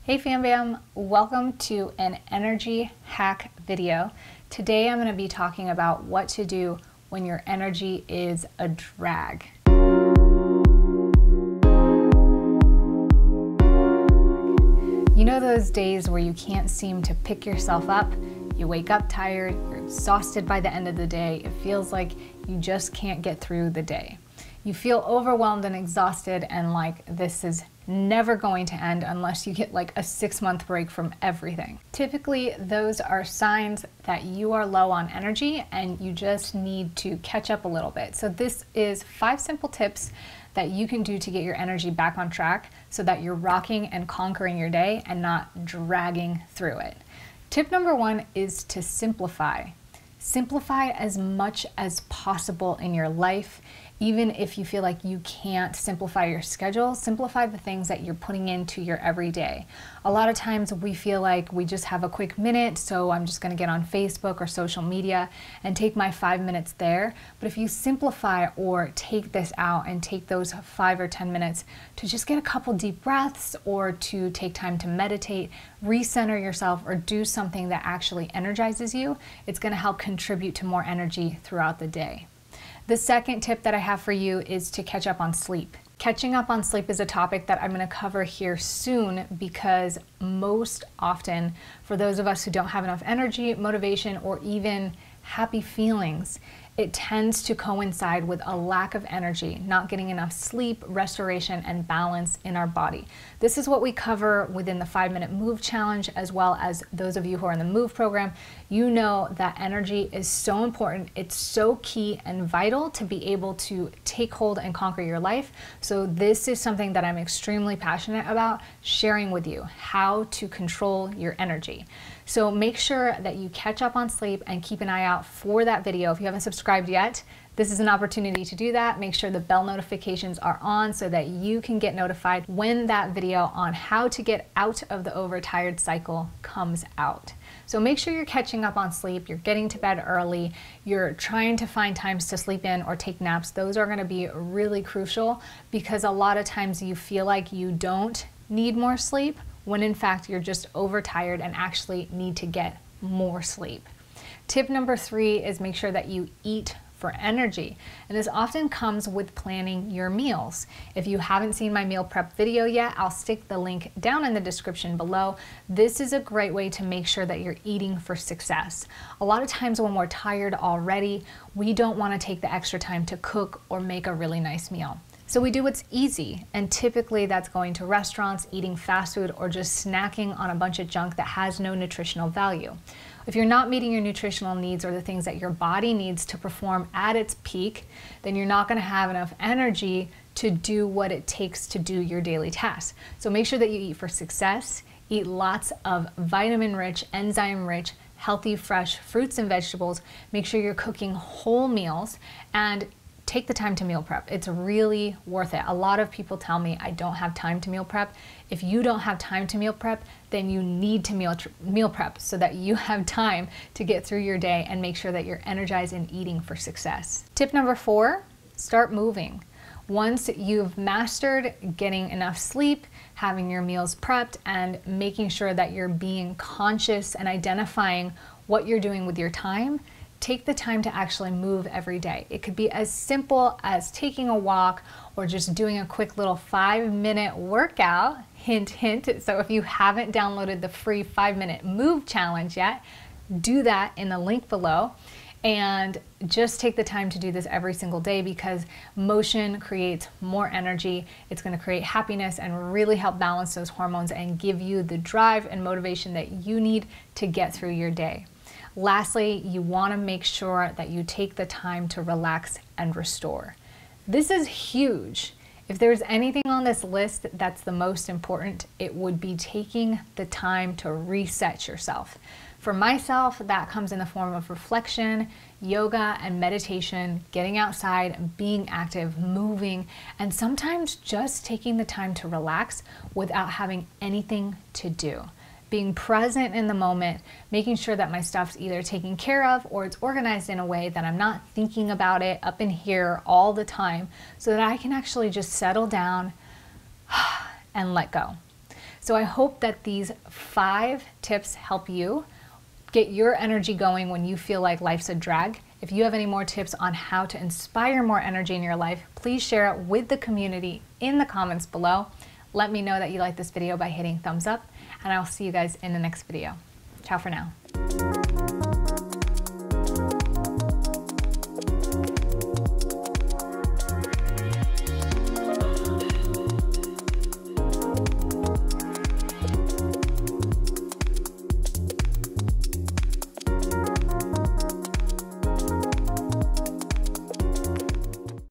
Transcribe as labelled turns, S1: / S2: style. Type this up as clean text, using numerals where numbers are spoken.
S1: Hey Fam Bam, welcome to an energy hack video. Today I'm going to be talking about what to do when your energy is a drag. You know those days where you can't seem to pick yourself up? You wake up tired, you're exhausted by the end of the day, it feels like you just can't get through the day. You feel overwhelmed and exhausted and like this is never going to end unless you get like a 6-month break from everything. Typically, those are signs that you are low on energy and you just need to catch up a little bit. So this is 5 simple tips that you can do to get your energy back on track so that you're rocking and conquering your day and not dragging through it. Tip number 1 is to simplify. Simplify as much as possible in your life. Even if you feel like you can't simplify your schedule, simplify the things that you're putting into your everyday. A lot of times we feel like we just have a quick minute, so I'm just gonna get on Facebook or social media and take my 5 minutes there. But if you simplify or take this out and take those 5 or 10 minutes to just get a couple deep breaths or to take time to meditate, recenter yourself, or do something that actually energizes you, it's gonna help contribute to more energy throughout the day. The second tip that I have for you is to catch up on sleep. Catching up on sleep is a topic that I'm going to cover here soon because most often, for those of us who don't have enough energy, motivation, or even happy feelings, it tends to coincide with a lack of energy, not getting enough sleep, restoration, and balance in our body. This is what we cover within the 5-minute Move Challenge, as well as those of you who are in the Move program. You know that energy is so important. It's so key and vital to be able to take hold and conquer your life. So this is something that I'm extremely passionate about sharing with you, how to control your energy. So make sure that you catch up on sleep and keep an eye out for that video. If you haven't subscribed yet, this is an opportunity to do that. Make sure the bell notifications are on so that you can get notified when that video on how to get out of the overtired cycle comes out. So make sure you're catching up on sleep, you're getting to bed early, you're trying to find times to sleep in or take naps. Those are going to be really crucial because a lot of times you feel like you don't need more sleep when in fact you're just overtired and actually need to get more sleep. Tip number 3 is make sure that you eat for energy. And this often comes with planning your meals. If you haven't seen my meal prep video yet, I'll stick the link down in the description below. This is a great way to make sure that you're eating for success. A lot of times when we're tired already, we don't want to take the extra time to cook or make a really nice meal. So we do what's easy, and typically that's going to restaurants, eating fast food, or just snacking on a bunch of junk that has no nutritional value. If you're not meeting your nutritional needs or the things that your body needs to perform at its peak, then you're not going to have enough energy to do what it takes to do your daily tasks. So make sure that you eat for success, eat lots of vitamin-rich, enzyme-rich, healthy, fresh fruits and vegetables. Make sure you're cooking whole meals and take the time to meal prep. It's really worth it. A lot of people tell me I don't have time to meal prep. If you don't have time to meal prep, then you need to meal prep so that you have time to get through your day and make sure that you're energized and eating for success. Tip number 4, start moving. Once you've mastered getting enough sleep, having your meals prepped, and making sure that you're being conscious and identifying what you're doing with your time, take the time to actually move every day. It could be as simple as taking a walk or just doing a quick little 5-minute workout. Hint, hint. So if you haven't downloaded the free 5-minute Move Challenge yet, do that in the link below. And just take the time to do this every single day because motion creates more energy. It's going to create happiness and really help balance those hormones and give you the drive and motivation that you need to get through your day. Lastly, you want to make sure that you take the time to relax and restore. This is huge. If there's anything on this list that's the most important, it would be taking the time to reset yourself. For myself, that comes in the form of reflection, yoga, and meditation, getting outside, being active, moving, and sometimes just taking the time to relax without having anything to do. Being present in the moment, making sure that my stuff's either taken care of or it's organized in a way that I'm not thinking about it up in here all the time so that I can actually just settle down and let go. So I hope that these 5 tips help you get your energy going when you feel like life's a drag. If you have any more tips on how to inspire more energy in your life, please share it with the community in the comments below. Let me know that you liked this video by hitting thumbs up, and I'll see you guys in the next video. Ciao for now.